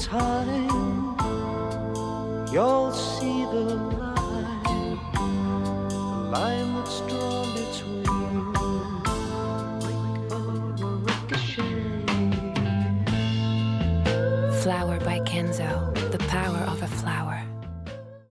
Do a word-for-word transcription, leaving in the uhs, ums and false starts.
time, you'll see the line, the line that's drawn between ricochet. Flower by Kenzo, the power of a flower.